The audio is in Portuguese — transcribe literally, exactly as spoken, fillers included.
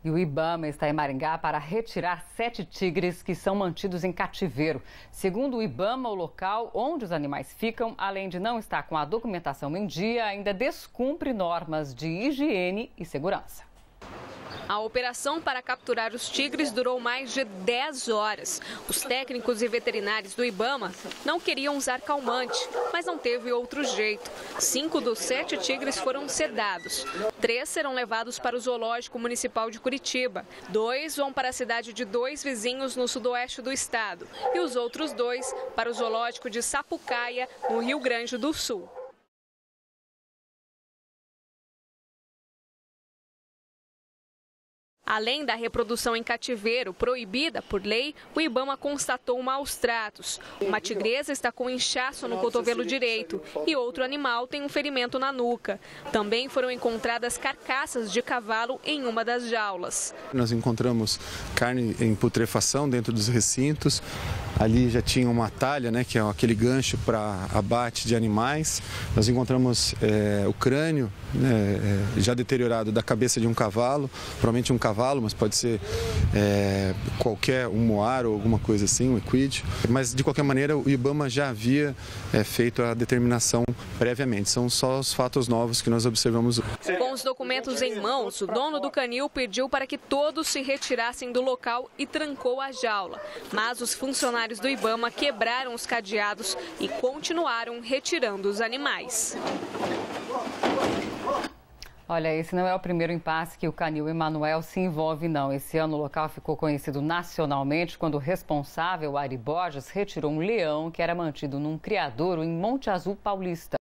E o Ibama está em Maringá para retirar sete tigres que são mantidos em cativeiro. Segundo o Ibama, o local onde os animais ficam, além de não estar com a documentação em dia, ainda descumpre normas de higiene e segurança. A operação para capturar os tigres durou mais de dez horas. Os técnicos e veterinários do Ibama não queriam usar calmante, mas não teve outro jeito. Cinco dos sete tigres foram sedados. Três serão levados para o Zoológico Municipal de Curitiba. Dois vão para a cidade de dois vizinhos no sudoeste do estado. E os outros dois para o Zoológico de Sapucaia, no Rio Grande do Sul. Além da reprodução em cativeiro, proibida por lei, o Ibama constatou maus tratos. Uma tigresa está com inchaço no cotovelo direito e outro animal tem um ferimento na nuca. Também foram encontradas carcaças de cavalo em uma das jaulas. Nós encontramos carne em putrefação dentro dos recintos. Ali já tinha uma talha, né, que é aquele gancho para abate de animais. Nós encontramos é, o crânio, né, é, já deteriorado da cabeça de um cavalo, provavelmente um cavalo, mas pode ser é, qualquer, um moar ou alguma coisa assim, um equídeo. Mas, de qualquer maneira, o Ibama já havia é, feito a determinação previamente. São só os fatos novos que nós observamos. Com os documentos em mãos, o dono do canil pediu para que todos se retirassem do local e trancou a jaula. Mas os funcionários do Ibama quebraram os cadeados e continuaram retirando os animais. Olha, esse não é o primeiro impasse que o canil Emanuel se envolve, não. Esse ano o local ficou conhecido nacionalmente quando o responsável, Ari Borges, retirou um leão que era mantido num criadouro em Monte Azul Paulista.